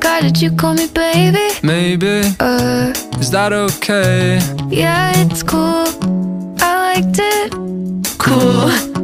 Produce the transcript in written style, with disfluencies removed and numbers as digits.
forgot that you call me baby. Maybe, is that okay? Yeah, it's cool. I liked it. Cool.